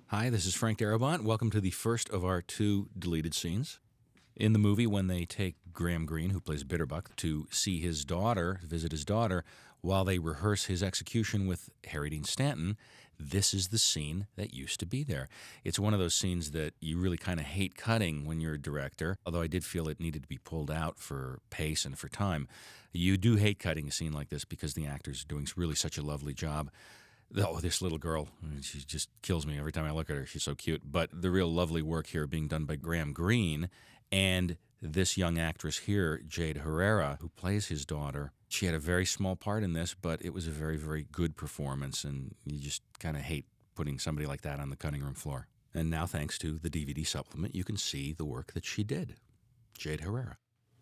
Hi, this is Frank Darabont. Welcome to the first of our two deleted scenes. In the movie, when they take Graham Greene, who plays Bitterbuck, to see his daughter, visit his daughter, while they rehearse his execution with Harry Dean Stanton, this is the scene that used to be there. It's one of those scenes that you really kind of hate cutting when you're a director, although I did feel it needed to be pulled out for pace and for time. You do hate cutting a scene like this because the actor's doing really such a lovely job. Oh, this little girl, she just kills me every time I look at her. She's so cute. But the real lovely work here being done by Graham Greene and this young actress here, Jade Herrera, who plays his daughter. She had a very small part in this, but it was a very, very good performance, and you just kind of hate putting somebody like that on the cutting room floor. And now, thanks to the DVD supplement, you can see the work that she did. Jade Herrera.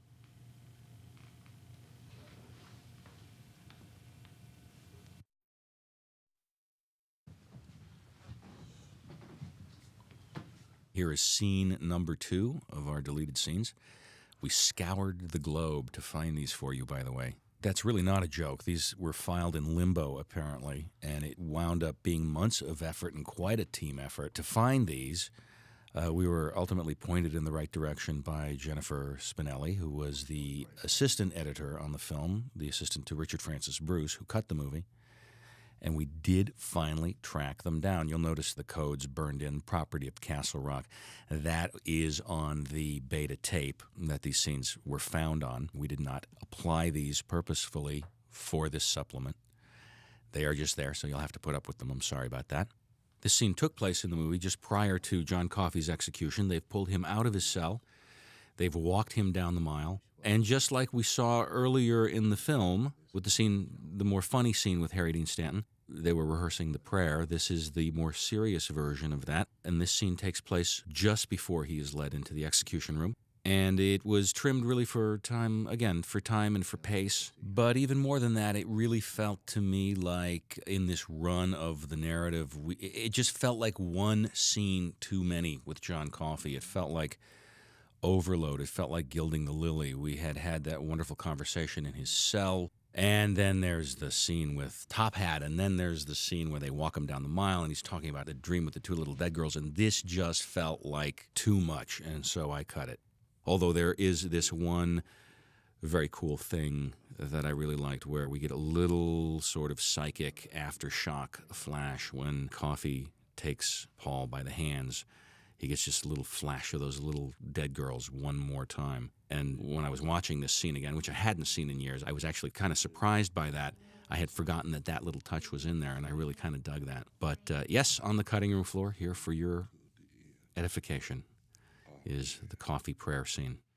Here is scene number 2 of our deleted scenes. We scoured the globe to find these for you, by the way. That's really not a joke. These were filed in limbo, apparently, and it wound up being months of effort and quite a team effort to find these. We were ultimately pointed in the right direction by Jennifer Spinelli, who was the assistant editor on the film, the assistant to Richard Francis Bruce, who cut the movie. And we did finally track them down. You'll notice the codes burned in, property of Castle Rock. That is on the beta tape that these scenes were found on. We did not apply these purposefully for this supplement. They are just there, so you'll have to put up with them. I'm sorry about that. This scene took place in the movie just prior to John Coffey's execution. They've pulled him out of his cell. They've walked him down the mile. And just like we saw earlier in the film, with the scene, the more funny scene with Harry Dean Stanton, they were rehearsing the prayer. This is the more serious version of that. And this scene takes place just before he is led into the execution room. And it was trimmed really for time, again, for time and for pace. But even more than that, it really felt to me like in this run of the narrative, it just felt like one scene too many with John Coffey. It felt like overload. It felt like gilding the lily. We had had that wonderful conversation in his cell. And then there's the scene with Top Hat, and then there's the scene where they walk him down the mile, and he's talking about the dream with the two little dead girls, and this just felt like too much, and so I cut it. Although there is this one very cool thing that I really liked where we get a little sort of psychic aftershock flash when Coffey takes Paul by the hands. He gets just a little flash of those little dead girls one more time. And when I was watching this scene again, which I hadn't seen in years, I was actually kind of surprised by that. I had forgotten that that little touch was in there, and I really kind of dug that. But yes, on the cutting room floor here for your edification is the Coffey prayer scene.